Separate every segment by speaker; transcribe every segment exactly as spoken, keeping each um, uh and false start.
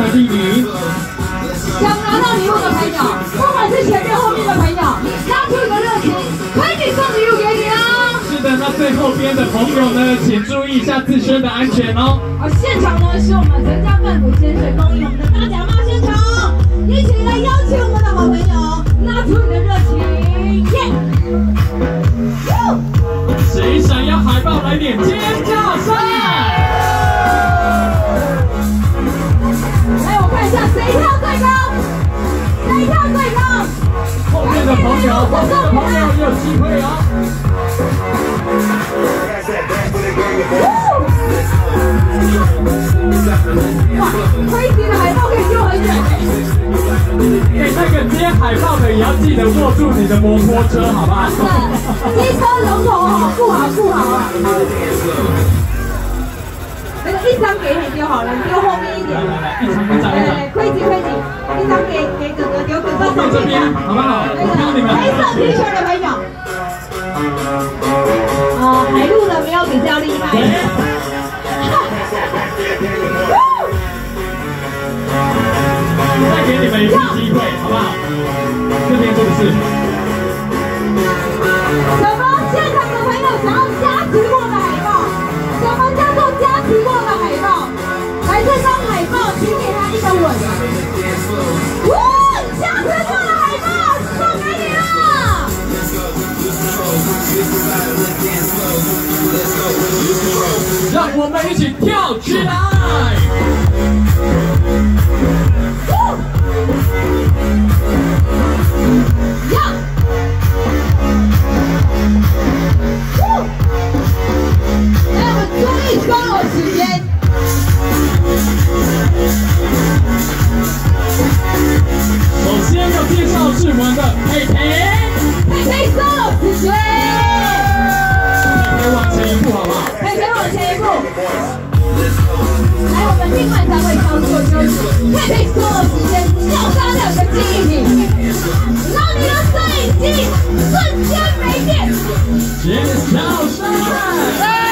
Speaker 1: 的第一名。
Speaker 2: 想拿到礼物的朋友，不管是前面后面的朋友，拿出你的热情，快点送礼物给你哦。
Speaker 1: 是的，那最后边的朋友呢，请注意一下自身的安全哦。
Speaker 2: 而现场呢，是我们陈家饭府潜水公益我们的大甲妈现场，一起来邀请我们的好朋友，拿出你的热情，耶！
Speaker 1: 谁想要海报来点尖叫声？
Speaker 2: 来，我看一下谁跳最高，谁跳最高。
Speaker 1: 后面的朋友，后面的朋友也有机会哦。
Speaker 2: 哇，推进的海报可以丢很远。
Speaker 1: 哎，那个接海报的也要记得握住你的摩托车，好不好？
Speaker 2: 机车龙头哦，不好不好啊。那个一张给你丢好了，你丢后面一点。
Speaker 1: 来来来，一张一张一张。
Speaker 2: 对，亏几亏几，一张给给哥哥，丢哥哥手
Speaker 1: 这边，好不好？
Speaker 2: 那
Speaker 1: 我你们。
Speaker 2: 黑色 T 恤的朋友，啊，海陆的没有比较厉害。
Speaker 1: 再给你们一次机会，好不好？这边是不是？
Speaker 2: 什么现场的朋友想要加持过的海报？什么叫做加持过的海报？来这张海报，请给他一个吻。哇，加持过的海报送给你了！
Speaker 1: 让我们一起跳起来！
Speaker 2: 呀！来，我们注意双手时间。
Speaker 1: 首先要介绍是我们的佩佩，
Speaker 2: 佩佩双手时间。
Speaker 1: 佩佩往前一步，好不好？
Speaker 2: 佩佩往前一步。来，我们今晚才会操作休息。佩佩所有时间秒杀两个记忆体，让你的摄影机瞬间没电。
Speaker 1: 介绍上来。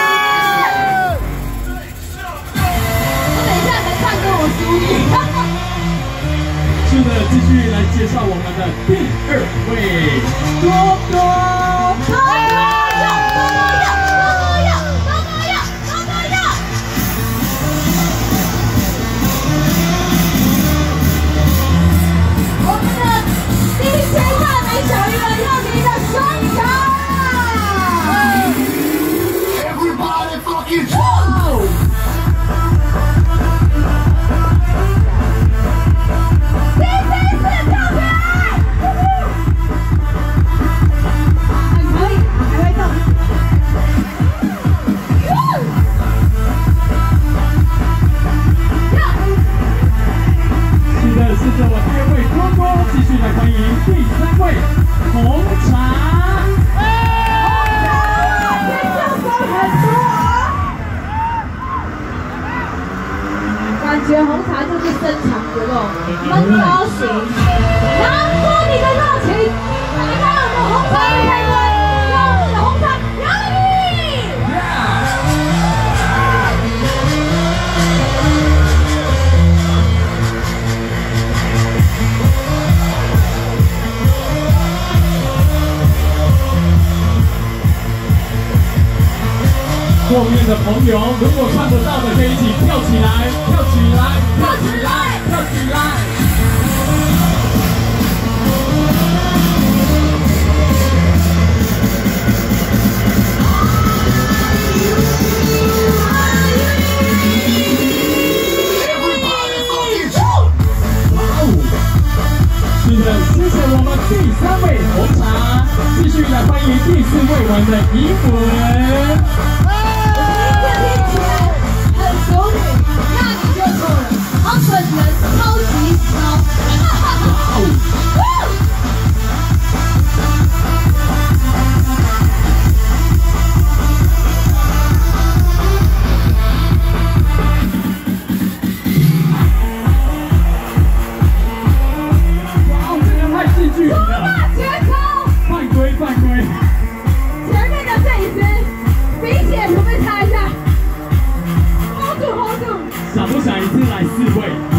Speaker 2: 我等一下能看跟我输赢。
Speaker 1: 是的，继续来介绍我们的第二位多多。
Speaker 2: 多多要，多多要，多多要，多多要，多多要。我们的第一千大美小鱼儿又你的专场。Everybody fucking jump！ 第三次跳起来！还可以，还会动。
Speaker 1: 是的，是这我第二位多多，继续来欢迎第三位红茶。
Speaker 2: 感觉红茶就是深藏不露，闷骚型，拿出你的热情，来到我们红茶的台湾，让我们的红茶有你。
Speaker 1: 后面的朋友，如果看不到的，可以一起跳起来，跳起来，跳起来，跳起来！是的，谢谢我们第三位红茶，继续来欢迎第四位我们的怡文。
Speaker 2: 听起来很熟女，那你就错了，她本人超级骚。
Speaker 1: 哇，这个太戏剧了！
Speaker 2: 绝招！
Speaker 1: 犯规，犯规！
Speaker 2: 前面的这一只鼻血，可不可以擦一下？hold 住 hold 住！
Speaker 1: 想不想一次来四位？